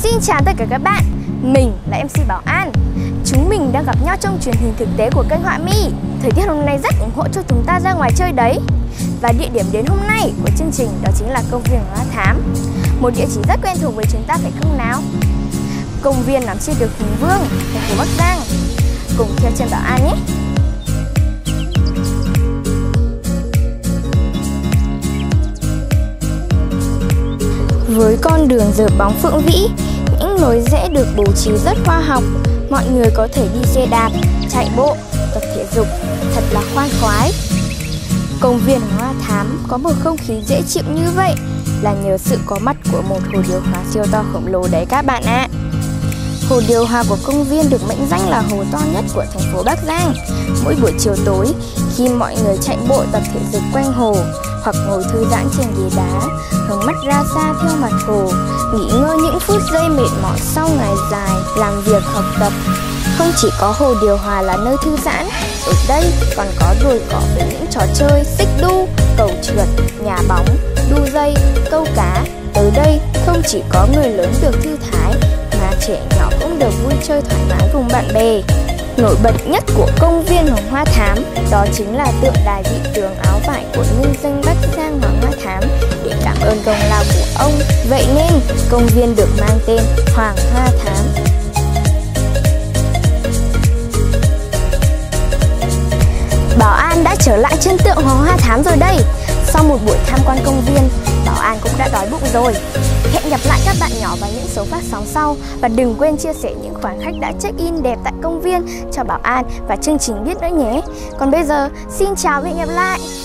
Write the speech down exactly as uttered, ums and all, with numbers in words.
Xin chào tất cả các bạn, mình là em xê Bảo An. Chúng mình đang gặp nhau trong truyền hình thực tế của kênh Họa Mi. Thời tiết hôm nay rất ủng hộ cho chúng ta ra ngoài chơi đấy. Và địa điểm đến hôm nay của chương trình đó chính là công viên Hoa Thám, một địa chỉ rất quen thuộc với chúng ta phải không nào? Công viên nằm trên đường Hùng Vương, thành phố Bắc Giang. Cùng theo chân Bảo An nhé. Với con đường dợp bóng phượng vĩ, những lối rẽ được bố trí rất khoa học. Mọi người có thể đi xe đạp, chạy bộ, tập thể dục, thật là khoan khoái. Công viên Hoa Thám có một không khí dễ chịu như vậy là nhờ sự có mặt của một hồ điều hòa siêu to khổng lồ đấy các bạn ạ. Hồ điều hòa của công viên được mệnh danh là hồ to nhất của thành phố Bắc Giang. Mỗi buổi chiều tối, khi mọi người chạy bộ tập thể dục quanh hồ hoặc ngồi thư giãn trên ghế đá, hướng mắt ra xa theo mặt hồ, nghỉ ngơi những phút giây mệt mỏi sau ngày dài làm việc học tập. Không chỉ có hồ điều hòa là nơi thư giãn, ở đây còn có đồi cỏ với những trò chơi xích đu, cầu trượt, nhà bóng, đu dây, câu cá. Tới đây không chỉ có người lớn được thư thái, mà trẻ nhỏ cũng được vui chơi thoải mái cùng bạn bè. Nổi bật nhất của công viên Hoàng Hoa Thám đó chính là tượng đài vị tướng áo vải của nhân dân Bắc Giang Hoàng Hoa Thám để cảm ơn công lao của ông. Vậy nên công viên được mang tên Hoàng Hoa Thám. Bảo An đã trở lại chân tượng Hoàng Hoa Thám rồi đây. Sau một buổi tham quan công viên, Bảo An cũng đã đói bụng rồi. Hẹn gặp lại các bạn nhỏ vào những số phát sóng sau. Và đừng quên chia sẻ những khoảnh khắc đã check-in đẹp tại công viên cho Bảo An và chương trình biết nữa nhé. Còn bây giờ, xin chào và hẹn gặp lại.